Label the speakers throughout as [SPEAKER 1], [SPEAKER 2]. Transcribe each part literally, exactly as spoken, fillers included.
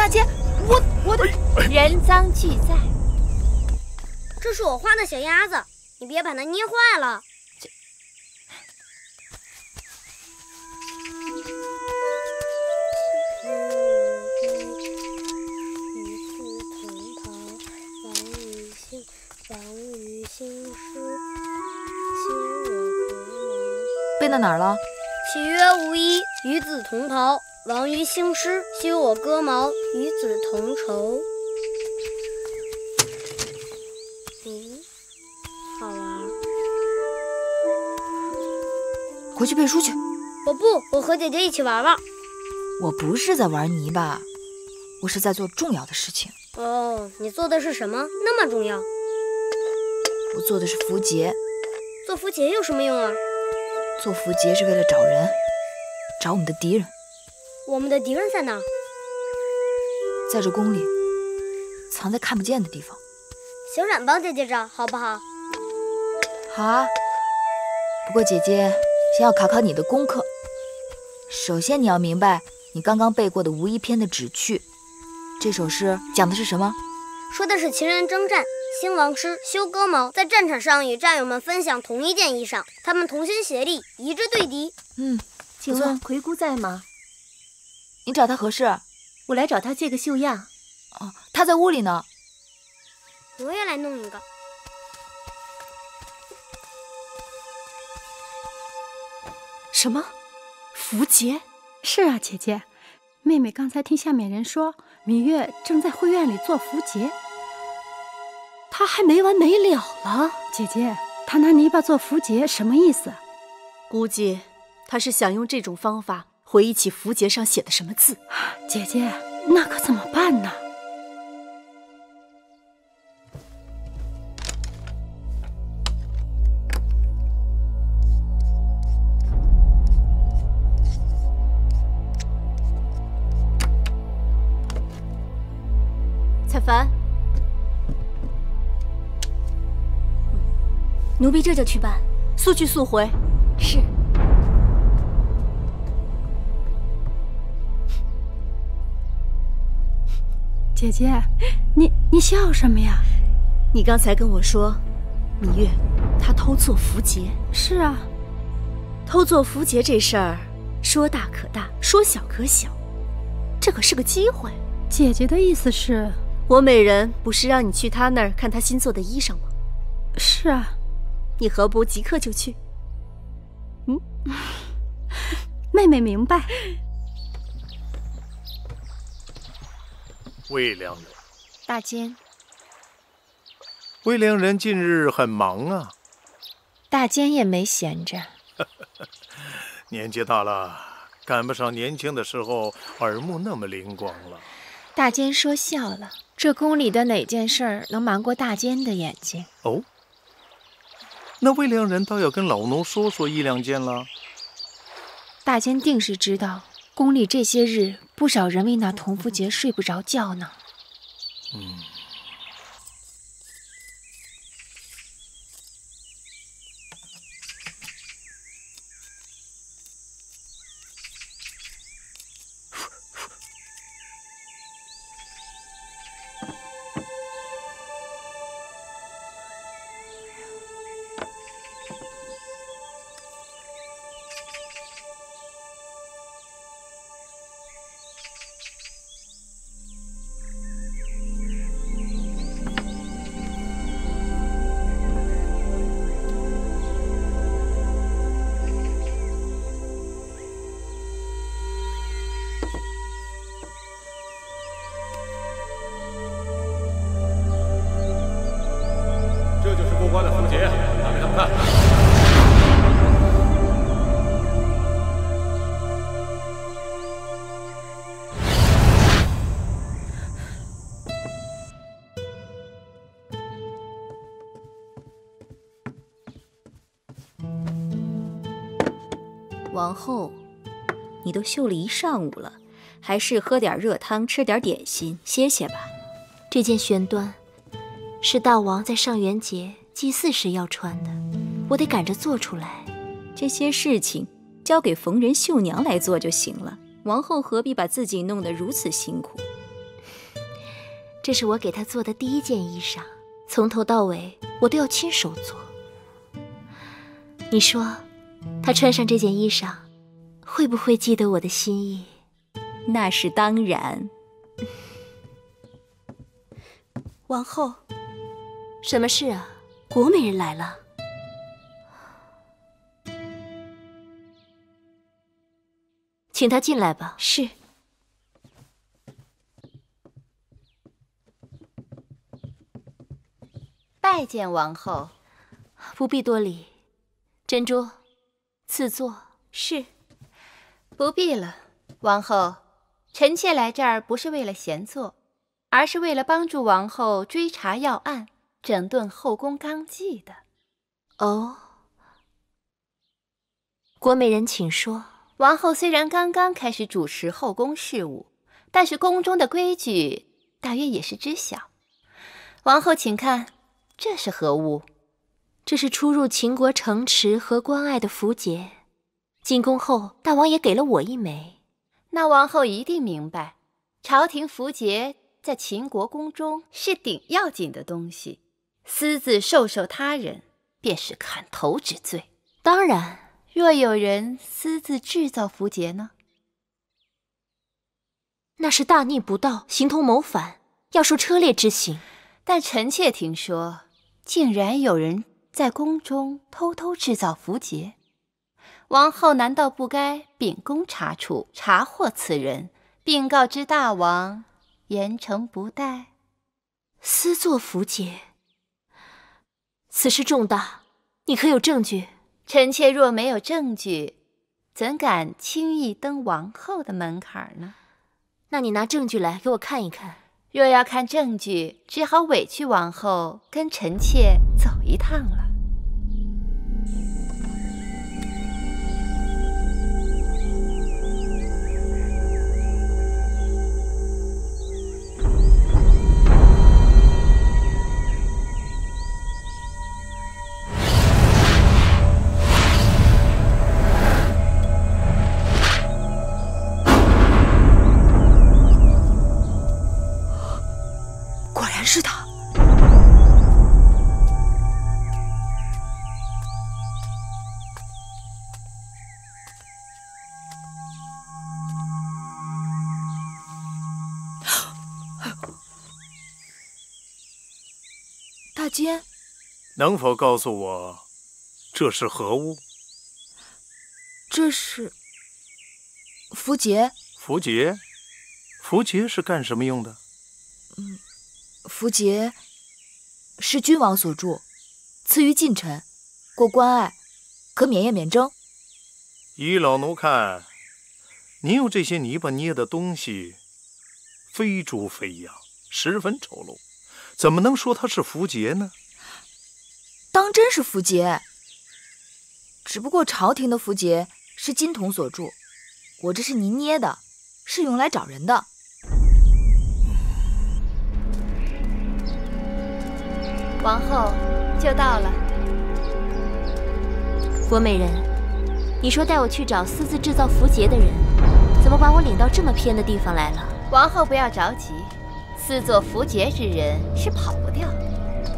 [SPEAKER 1] 大姐，我我的
[SPEAKER 2] 人赃俱在。
[SPEAKER 3] 这是我画的小鸭子，你别把它捏坏了。这
[SPEAKER 1] 背到哪儿了？
[SPEAKER 3] 岂曰无衣，与子同袍。王于兴师，修我戈矛，与子同酬。嗯，好玩。
[SPEAKER 1] 回去背书去。
[SPEAKER 3] 我不，我和姐姐一起玩玩。
[SPEAKER 1] 我不是在玩泥巴，我是在做重要的事情。
[SPEAKER 3] 哦，你做的是什么？那么重要？
[SPEAKER 1] 我做的是符节。
[SPEAKER 3] 做符节有什么用啊？
[SPEAKER 1] 做符节是为了找人，找我们的敌人。
[SPEAKER 3] 我们的敌人在哪？
[SPEAKER 1] 在这宫里，藏在看不见的地方。
[SPEAKER 3] 小冉帮姐姐找，好不好？
[SPEAKER 1] 好啊。不过姐姐先要考考你的功课。首先你要明白你刚刚背过的《无衣篇》的旨趣。这首诗讲的是什么？
[SPEAKER 3] 说的是秦人征战，兴王师，修戈矛，在战场上与战友们分享同一件衣裳，他们同心协力，一致对敌。
[SPEAKER 1] 嗯，
[SPEAKER 2] 请问魁姑在吗？
[SPEAKER 1] 你找他何事？
[SPEAKER 2] 我来找他借个绣样。
[SPEAKER 1] 哦，他在屋里呢。
[SPEAKER 3] 我也来弄一个。
[SPEAKER 2] 什么？符节？
[SPEAKER 4] 是啊，姐姐，妹妹刚才听下面人说，芈月正在会院里做符节。
[SPEAKER 2] 她还没完没了了。
[SPEAKER 4] 姐姐，她拿泥巴做符节什么意思？
[SPEAKER 2] 估计她是想用这种方法回忆起符节上写的什么字。
[SPEAKER 4] 姐姐，那可怎么办呢？
[SPEAKER 2] 采凡，
[SPEAKER 5] 奴婢这就去办，
[SPEAKER 2] 速去速回。
[SPEAKER 5] 是。
[SPEAKER 4] 姐姐，你你笑什么呀？
[SPEAKER 2] 你刚才跟我说，芈月她偷做符节。
[SPEAKER 4] 是啊，
[SPEAKER 2] 偷做符节这事儿，说大可大，说小可小，这可是个机会。
[SPEAKER 4] 姐姐的意思是？
[SPEAKER 2] 我美人不是让你去他那儿看他新做的衣裳吗？
[SPEAKER 4] 是啊，
[SPEAKER 2] 你何不即刻就去？嗯，
[SPEAKER 4] 妹妹明白。
[SPEAKER 6] 魏良人，
[SPEAKER 5] 大监。
[SPEAKER 6] 魏良人近日很忙啊。
[SPEAKER 5] 大监也没闲着。
[SPEAKER 6] 年纪大了，赶不上年轻的时候耳目那么灵光了。
[SPEAKER 5] 大监说笑了，这宫里的哪件事儿能瞒过大监的眼睛？
[SPEAKER 6] 哦，那魏良人倒要跟老奴说说一两件了。
[SPEAKER 5] 大监定是知道，宫里这些日不少人为那同符节睡不着觉呢。
[SPEAKER 6] 嗯。
[SPEAKER 7] 关的符节，拿给他们看。
[SPEAKER 8] 王后，你都绣了一上午了，还是喝点热汤，吃点点心，歇歇吧。
[SPEAKER 5] 这件玄缎是大王在上元节祭祀时要穿的，我得赶着做出来。
[SPEAKER 8] 这些事情交给缝人绣娘来做就行了，王后何必把自己弄得如此辛苦？
[SPEAKER 5] 这是我给他做的第一件衣裳，从头到尾我都要亲手做。你说，他穿上这件衣裳，会不会记得我的心意？
[SPEAKER 8] 那是当然。
[SPEAKER 2] 王后，
[SPEAKER 5] 什么事啊？
[SPEAKER 2] 国美人来了。
[SPEAKER 5] 请他进来吧。
[SPEAKER 2] 是。
[SPEAKER 9] 拜见王后。
[SPEAKER 5] 不必多礼。珍珠，赐座。
[SPEAKER 2] 是。
[SPEAKER 9] 不必了，王后。臣妾来这儿不是为了闲坐，而是为了帮助王后追查要案，整顿后宫纲纪的。
[SPEAKER 5] 哦，国美人请说。
[SPEAKER 9] 王后虽然刚刚开始主持后宫事务，但是宫中的规矩大约也是知晓。王后请看，这是何物？
[SPEAKER 5] 这是出入秦国城池和关隘的符节，进宫后大王也给了我一枚。
[SPEAKER 9] 那王后一定明白，朝廷符节在秦国宫中是顶要紧的东西，私自授受他人便是砍头之罪。
[SPEAKER 5] 当然，
[SPEAKER 9] 若有人私自制造符节呢？
[SPEAKER 5] 那是大逆不道，形同谋反，要受车裂之刑。
[SPEAKER 9] 但臣妾听说，竟然有人在宫中偷偷制造符节。王后难道不该秉公查处，查获此人，并告知大王，严惩不贷？
[SPEAKER 5] 私作符节，此事重大，你可有证据？
[SPEAKER 9] 臣妾若没有证据，怎敢轻易登王后的门槛呢？
[SPEAKER 5] 那你拿证据来给我看一看。
[SPEAKER 9] 若要看证据，只好委屈王后跟臣妾走一趟了。
[SPEAKER 1] 是他。大监，
[SPEAKER 6] 能否告诉我这是何物？
[SPEAKER 1] 这是符节。
[SPEAKER 6] 符节？符节是干什么用的？
[SPEAKER 1] 嗯。符节是君王所铸，赐予近臣，过关隘可免业免征。
[SPEAKER 6] 依老奴看，您用这些泥巴捏的东西，非猪非羊，十分丑陋，怎么能说它是符节呢？
[SPEAKER 1] 当真是符节，只不过朝廷的符节是金铜所铸，我这是泥捏的，是用来找人的。
[SPEAKER 9] 王后就到了。
[SPEAKER 5] 国美人，你说带我去找私自制造符节的人，怎么把我领到这么偏的地方来了？
[SPEAKER 9] 王后不要着急，私作符节之人是跑不掉的。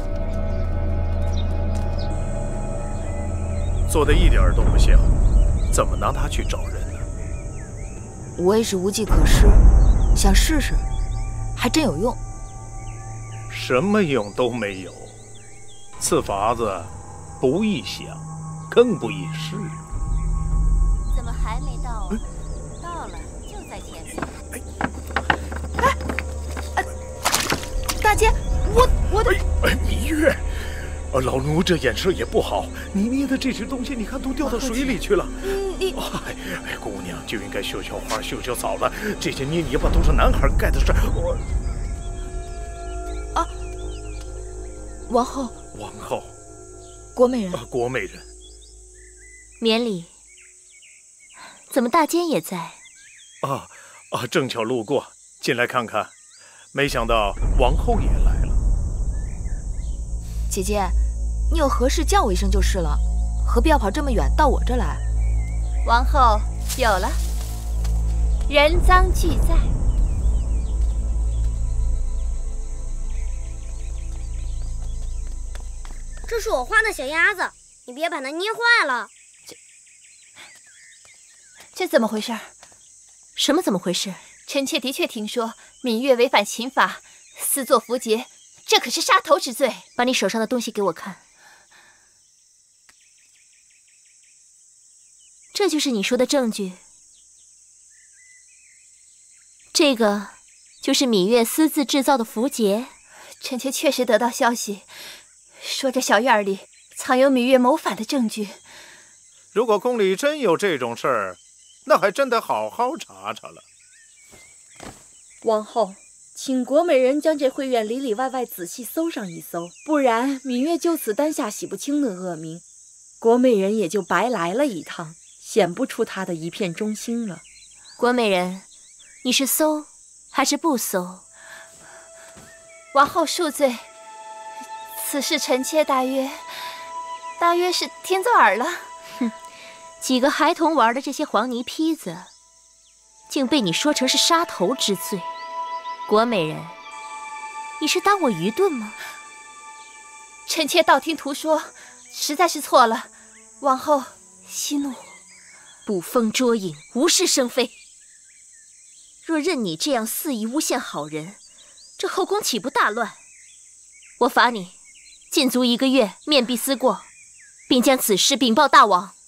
[SPEAKER 6] 做的一点都不像，怎么拿他去找人呢？
[SPEAKER 1] 我也是无计可施，想试试，还真有用。
[SPEAKER 6] 什么用都没有。此法子不易想，更不易试。
[SPEAKER 8] 怎么还没到啊？到了，就在前面。
[SPEAKER 1] 哎，哎，大姐，我我的……
[SPEAKER 6] 哎，芈月，老奴这眼色也不好，你捏的这些东西，你看都掉到水里去了。
[SPEAKER 1] 你
[SPEAKER 6] 哎哎，姑娘就应该绣绣花、绣绣草了，这些捏泥巴都是男孩干的事。我
[SPEAKER 1] 啊，王后。
[SPEAKER 6] 王后，
[SPEAKER 1] 国美人，
[SPEAKER 6] 啊、国美人，
[SPEAKER 5] 免礼。怎么大监也在？
[SPEAKER 6] 啊啊，正巧路过，进来看看。没想到王后也来了。
[SPEAKER 1] 姐姐，你有何事叫我一声就是了，何必要跑这么远到我这来？
[SPEAKER 9] 王后有了，人赃俱在。
[SPEAKER 3] 这是我画的小鸭子，你别把它捏坏了。
[SPEAKER 9] 这这怎么回事？
[SPEAKER 5] 什么怎么回事？
[SPEAKER 9] 臣妾的确听说芈月违反秦法，私作符节，这可是杀头之罪。
[SPEAKER 5] 把你手上的东西给我看。这就是你说的证据。这个就是芈月私自制造的符节。
[SPEAKER 9] 臣妾确实得到消息，说这小院里藏有芈月谋反的证据。
[SPEAKER 6] 如果宫里真有这种事儿，那还真得好好查查了。
[SPEAKER 2] 王后，请国美人将这慧院里里外外仔细搜上一搜，不然芈月就此担下洗不清的恶名，国美人也就白来了一趟，显不出她的一片忠心了。
[SPEAKER 5] 国美人，你是搜还是不搜？
[SPEAKER 9] 王后恕罪，此事臣妾大约大约是听作耳了。
[SPEAKER 5] 哼，几个孩童玩的这些黄泥坯子，竟被你说成是杀头之罪。国美人，你是当我愚钝吗？
[SPEAKER 9] 臣妾道听途说，实在是错了，王后息怒。
[SPEAKER 5] 捕风捉影，无事生非。若任你这样肆意诬陷好人，这后宫岂不大乱？我罚你禁足一个月，面壁思过，并将此事禀报大王。